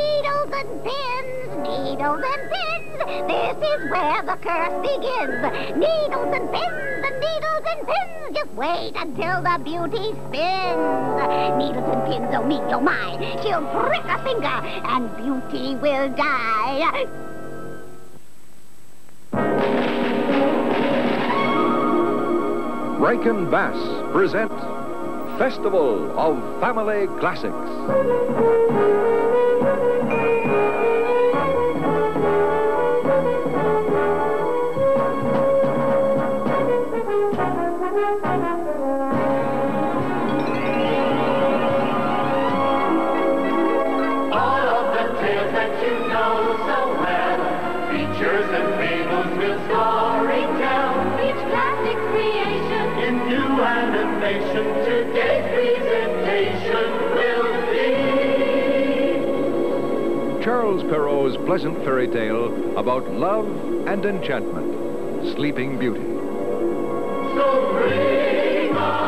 Needles and pins, needles and pins. This is where the curse begins. Needles and pins, and needles and pins. Just wait until the beauty spins. Needles and pins, oh me, oh my. She'll prick a finger, and beauty will die. Rankin Bass present Festival of Family Classics. Today's presentation will be Charles Perrault's pleasant fairy tale about love and enchantment, Sleeping Beauty. So ring on.